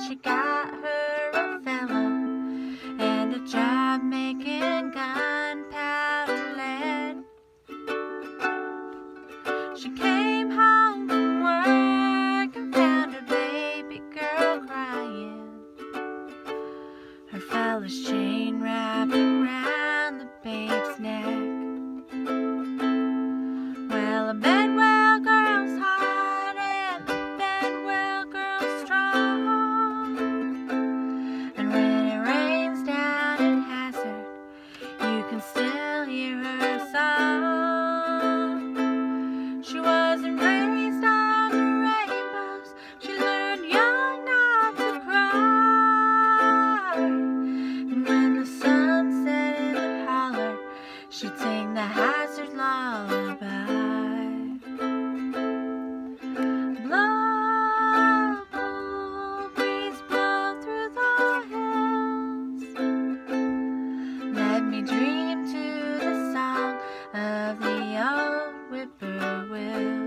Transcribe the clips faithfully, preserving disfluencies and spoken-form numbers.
she got her a fella and a job making gunpowder lead. She came home from work and found her baby girl crying, her fella's chain wrapped around the babe's neck. Well, a Bedwell girl's hot and the Bedwell girl's strong, and when it rains down in Hazard, you can still hear her song. She wasn't raised on the rainbows, she learned young not to cry, and when the sun set in the holler, she'd sing the Hazard lullaby. Blow, cool breeze, blow through the hills. Let me dream to the song of the old whippoorwill.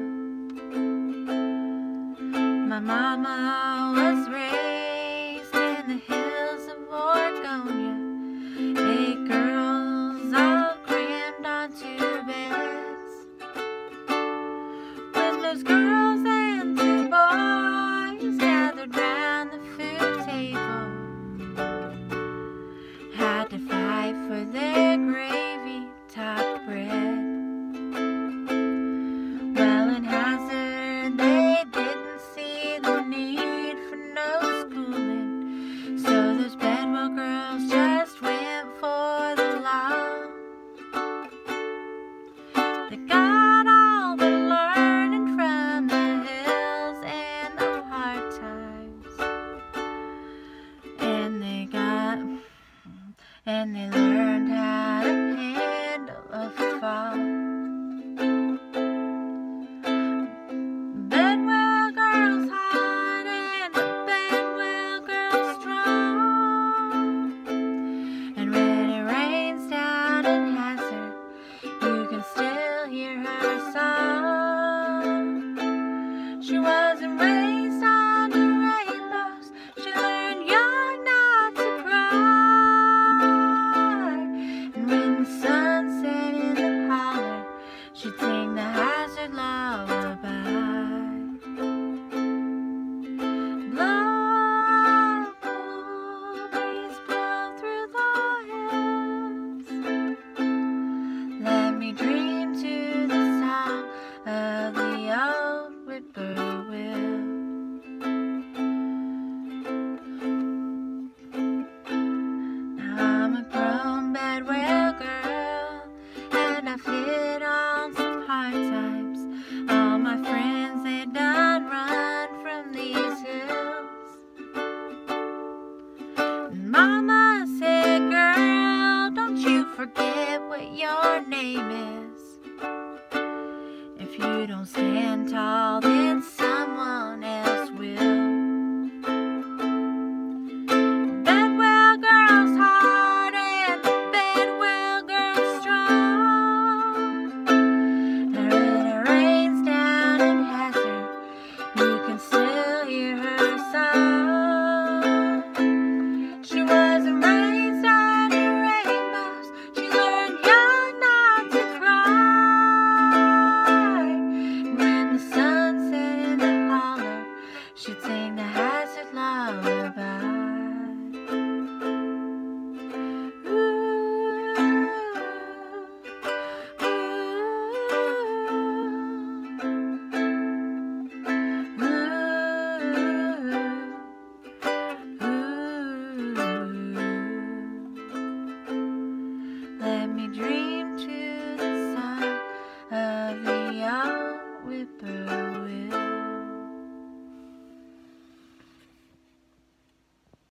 My mama was raised in the hills of Oregonia, eight girls all crammed onto beds. When those girls and two boys gathered round the food table, had to fight for their gravy-topped bread. Well, in Hazard they didn't see the need for no schooling, so those Bedwell girls just went for the law. They got all the learning from the hills and the hard times, and they got and they learned how